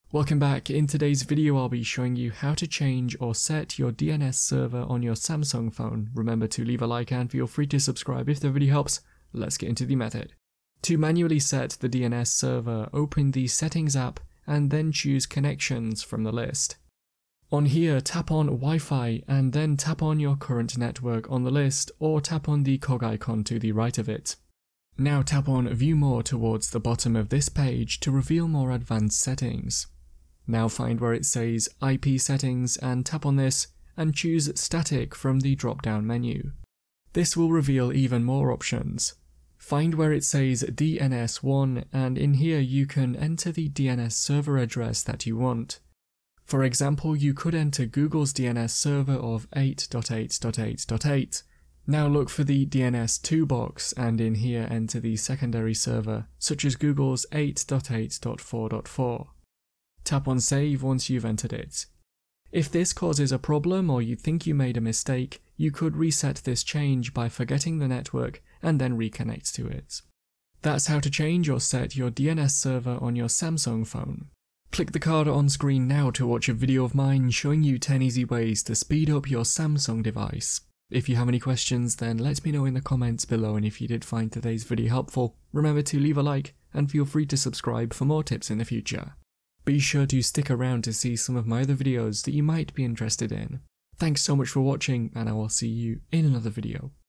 Welcome back. In today's video I'll be showing you how to change or set your DNS server on your Samsung phone. Remember to leave a like and feel free to subscribe if the video helps. Let's get into the method. To manually set the DNS server, open the Settings app and then choose Connections from the list. On here, tap on Wi-Fi and then tap on your current network on the list or tap on the cog icon to the right of it. Now tap on View More towards the bottom of this page to reveal more advanced settings. Now find where it says IP settings and tap on this and choose Static from the drop-down menu. This will reveal even more options. Find where it says DNS1 and in here you can enter the DNS server address that you want. For example, you could enter Google's DNS server of 8.8.8.8. Now look for the DNS2 box and in here enter the secondary server, such as Google's 8.8.4.4. Tap on Save once you've entered it. If this causes a problem or you think you made a mistake, you could reset this change by forgetting the network and then reconnect to it. That's how to change or set your DNS server on your Samsung phone. Click the card on screen now to watch a video of mine showing you 10 easy ways to speed up your Samsung device. If you have any questions, then let me know in the comments below, and if you did find today's video helpful, remember to leave a like and feel free to subscribe for more tips in the future. Be sure to stick around to see some of my other videos that you might be interested in. Thanks so much for watching, and I will see you in another video.